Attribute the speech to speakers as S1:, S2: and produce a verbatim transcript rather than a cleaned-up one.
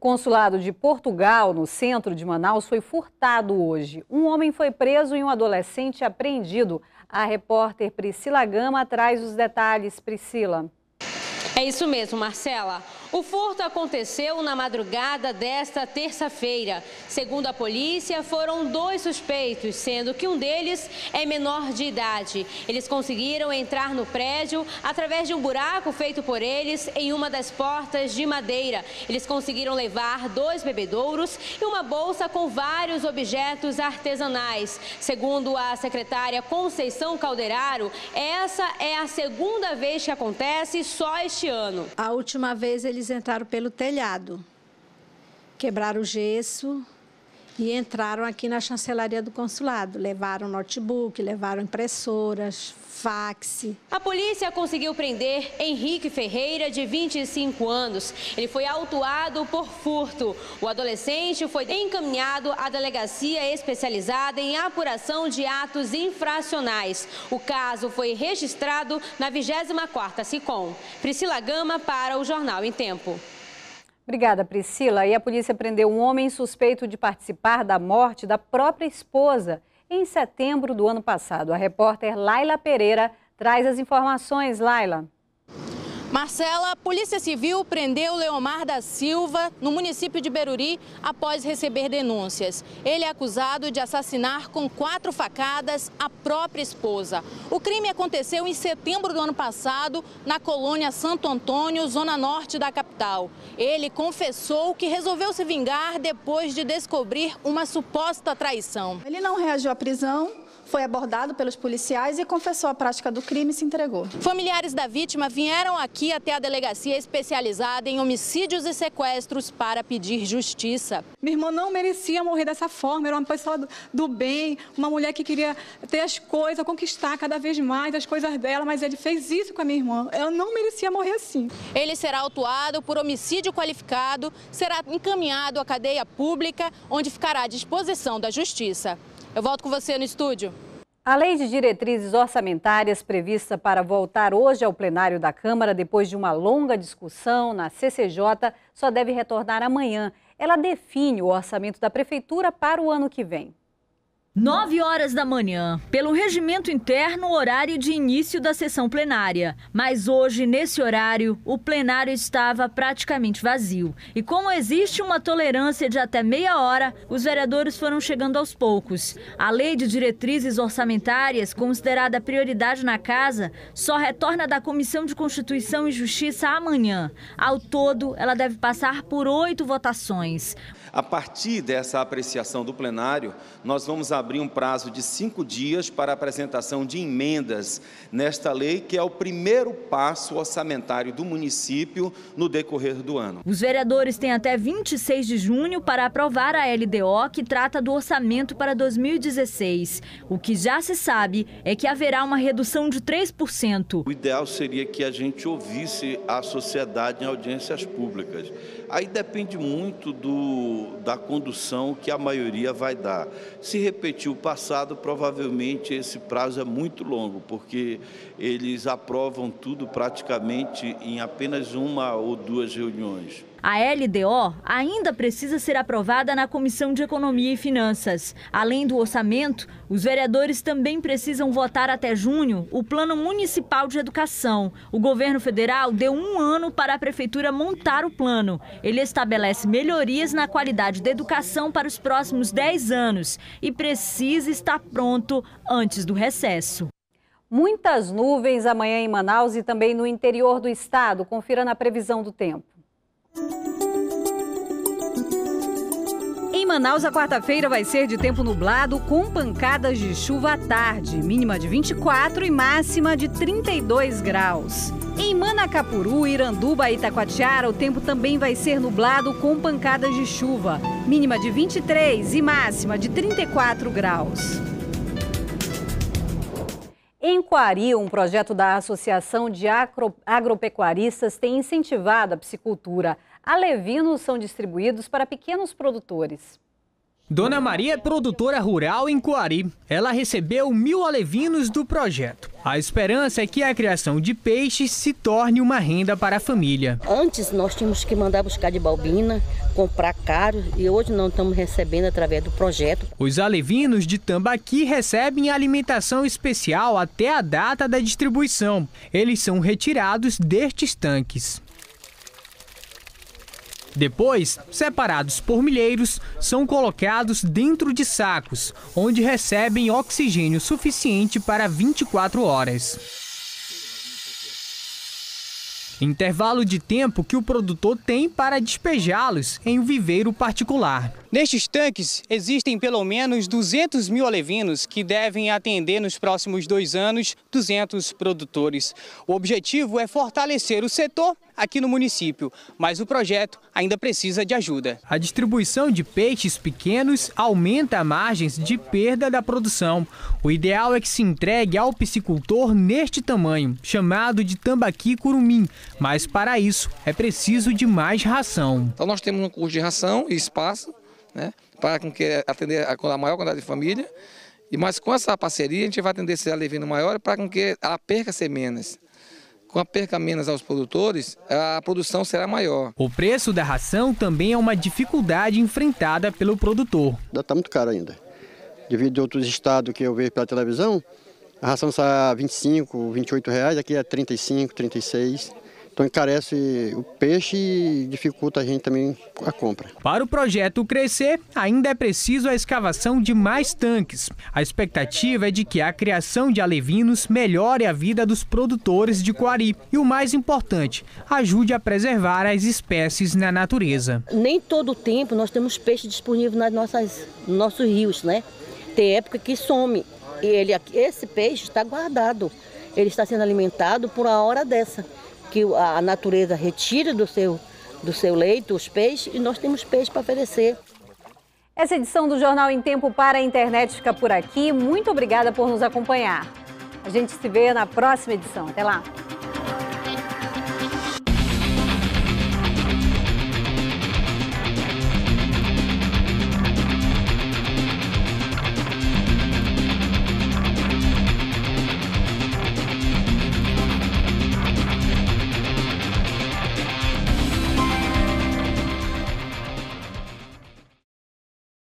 S1: consulado de Portugal, no centro de Manaus, foi furtado hoje. Um homem foi preso e um adolescente apreendido. A repórter Priscila Gama traz os detalhes. Priscila.
S2: É isso mesmo, Marcela. O furto aconteceu na madrugada desta terça-feira. Segundo a polícia, foram dois suspeitos, sendo que um deles é menor de idade. Eles conseguiram entrar no prédio através de um buraco feito por eles em uma das portas de madeira. Eles conseguiram levar dois bebedouros e uma bolsa com vários objetos artesanais. Segundo a secretária Conceição Calderaro, essa é a segunda vez que acontece só este ano.
S3: A última vez eles entraram pelo telhado, quebraram o gesso e entraram aqui na chancelaria do consulado. Levaram notebook, levaram impressoras, fax.
S2: A polícia conseguiu prender Henrique Ferreira, de vinte e cinco anos. Ele foi autuado por furto. O adolescente foi encaminhado à delegacia especializada em apuração de atos infracionais. O caso foi registrado na vigésima quarta SICOM. Priscila Gama para o Jornal em Tempo.
S1: Obrigada, Priscila. E a polícia prendeu um homem suspeito de participar da morte da própria esposa em setembro do ano passado. A repórter Laila Pereira traz as informações. Laila.
S4: Marcela, a Polícia Civil prendeu Leomar da Silva no município de Beruri após receber denúncias. Ele é acusado de assassinar com quatro facadas a própria esposa. O crime aconteceu em setembro do ano passado na colônia Santo Antônio, zona norte da capital. Ele confessou que resolveu se vingar depois de descobrir uma suposta traição.
S5: Ele não reagiu à prisão, foi abordado pelos policiais e confessou a prática do crime e se entregou.
S4: Familiares da vítima vieram aqui até a delegacia especializada em homicídios e sequestros para pedir justiça.
S6: Minha irmã não merecia morrer dessa forma, era uma pessoa do, do bem, uma mulher que queria ter as coisas, conquistar cada vez mais as coisas dela, mas ele fez isso com a minha irmã. Ela não merecia morrer assim.
S4: Ele será autuado por homicídio qualificado, será encaminhado à cadeia pública, onde ficará à disposição da justiça. Eu volto com você no estúdio.
S1: A Lei de Diretrizes Orçamentárias, prevista para voltar hoje ao plenário da Câmara, depois de uma longa discussão na C C J, só deve retornar amanhã. Ela define o orçamento da Prefeitura para o ano que vem.
S7: nove horas da manhã, pelo regimento interno, horário de início da sessão plenária. Mas hoje, nesse horário, o plenário estava praticamente vazio. E como existe uma tolerância de até meia hora, os vereadores foram chegando aos poucos. A Lei de Diretrizes Orçamentárias, considerada prioridade na casa, só retorna da Comissão de Constituição e Justiça amanhã. Ao todo, ela deve passar por oito votações.
S8: A partir dessa apreciação do plenário, nós vamos abrir um prazo de cinco dias para a apresentação de emendas nesta lei, que é o primeiro passo orçamentário do município no decorrer do ano.
S7: Os vereadores têm até vinte e seis de junho para aprovar a L D O, que trata do orçamento para dois mil e dezesseis. O que já se sabe é que haverá uma redução de três por cento.
S9: O ideal seria que a gente ouvisse a sociedade em audiências públicas. Aí depende muito do, da condução que a maioria vai dar. Se repetir o passado, provavelmente esse prazo é muito longo, porque eles aprovam tudo praticamente em apenas uma ou duas reuniões.
S7: A L D O ainda precisa ser aprovada na Comissão de Economia e Finanças. Além do orçamento, os vereadores também precisam votar até junho o Plano Municipal de Educação. O governo federal deu um ano para a prefeitura montar o plano. Ele estabelece melhorias na qualidade da educação para os próximos dez anos e precisa estar pronto antes do recesso.
S1: Muitas nuvens amanhã em Manaus e também no interior do estado. Confira na previsão do tempo. Em Manaus, a quarta-feira vai ser de tempo nublado com pancadas de chuva à tarde, mínima de vinte e quatro e máxima de trinta e dois graus. Em Manacapuru, Iranduba e Itacoatiara, o tempo também vai ser nublado com pancadas de chuva, mínima de vinte e três e máxima de trinta e quatro graus. Em Coari, um projeto da Associação de Agro... Agropecuaristas tem incentivado a piscicultura. Alevinos são distribuídos para pequenos produtores.
S10: Dona Maria é produtora rural em Coari. Ela recebeu mil alevinos do projeto. A esperança é que a criação de peixes se torne uma renda para a família.
S11: Antes nós tínhamos que mandar buscar de Balbina, comprar caro, e hoje não estamos recebendo através do projeto.
S10: Os alevinos de Tambaqui recebem alimentação especial até a data da distribuição. Eles são retirados destes tanques. Depois, separados por milheiros, são colocados dentro de sacos, onde recebem oxigênio suficiente para vinte e quatro horas. Intervalo de tempo que o produtor tem para despejá-los em um viveiro particular. Nestes tanques existem pelo menos duzentos mil alevinos que devem atender nos próximos dois anos duzentos produtores. O objetivo é fortalecer o setor aqui no município, mas o projeto ainda precisa de ajuda. A distribuição de peixes pequenos aumenta as margens de perda da produção. O ideal é que se entregue ao piscicultor neste tamanho, chamado de tambaqui curumim, mas para isso é preciso de mais ração.
S12: Então nós temos um custo de ração e espaço, né, para com que atender a maior quantidade de família, e mas com essa parceria a gente vai atender esse alevino maior para com que ela perca-se menos. Com a perca menos aos produtores, a produção será maior.
S10: O preço da ração também é uma dificuldade enfrentada pelo produtor.
S13: Está muito caro ainda. Devido a outros estados que eu vejo pela televisão, a ração está a vinte e cinco, vinte e oito reais, aqui é trinta e cinco, trinta e seis. Então encarece o peixe e dificulta a gente também a compra.
S10: Para o projeto crescer, ainda é preciso a escavação de mais tanques. A expectativa é de que a criação de alevinos melhore a vida dos produtores de Coari e, o mais importante, ajude a preservar as espécies na natureza.
S11: Nem todo o tempo nós temos peixe disponível nas nossas, nos nossos rios, né? Tem época que some. E ele, esse peixe está guardado. Ele está sendo alimentado por uma hora dessa, que a natureza retira do seu, do seu leito os peixes e nós temos peixe para oferecer.
S1: Essa edição do Jornal em Tempo para a Internet fica por aqui. Muito obrigada por nos acompanhar. A gente se vê na próxima edição. Até lá!